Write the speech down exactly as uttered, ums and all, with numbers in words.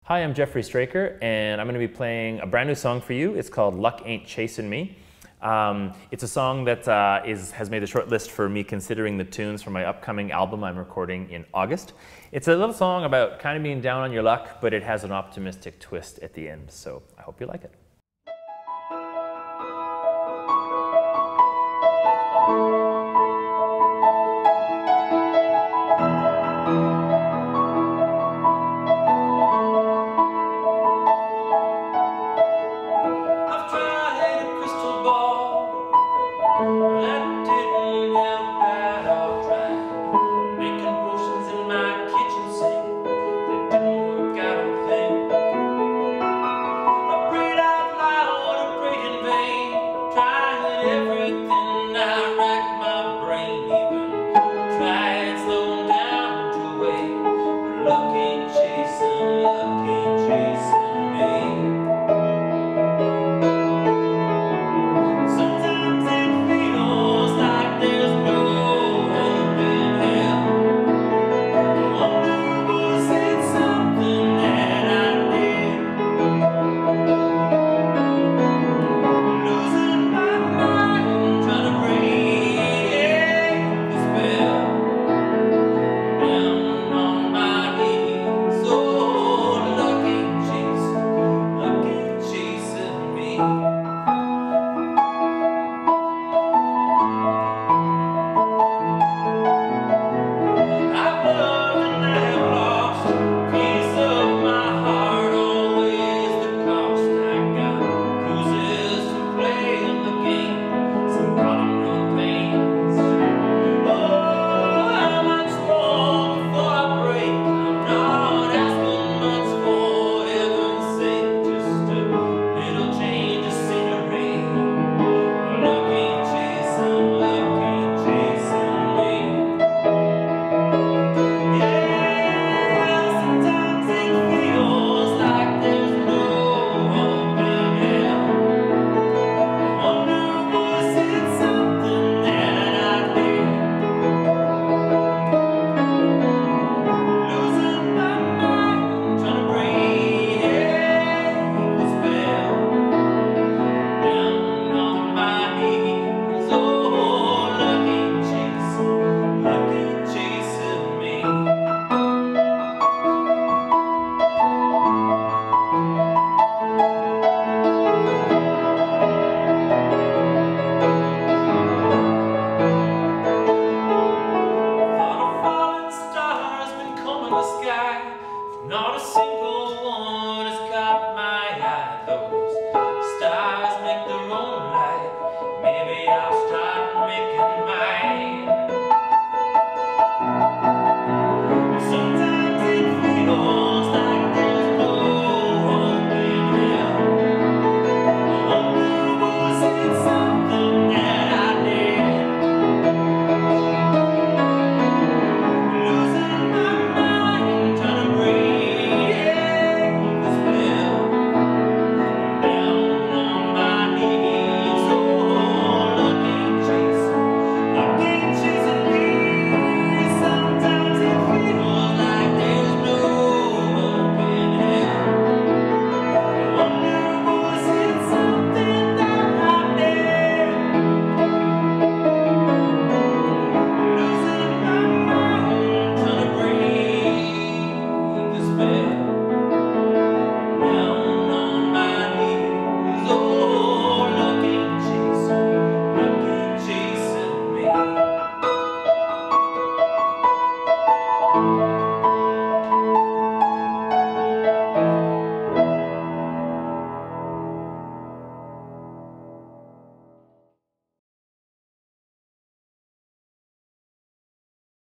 Hi, I'm Jeffery Straker, and I'm going to be playing a brand new song for you. It's called Luck Ain't Chasing Me. Um, it's a song that uh, is, has made the short list for me considering the tunes for my upcoming album I'm recording in August. It's a little song about kind of being down on your luck, but it has an optimistic twist at the end, so I hope you like it. Not a single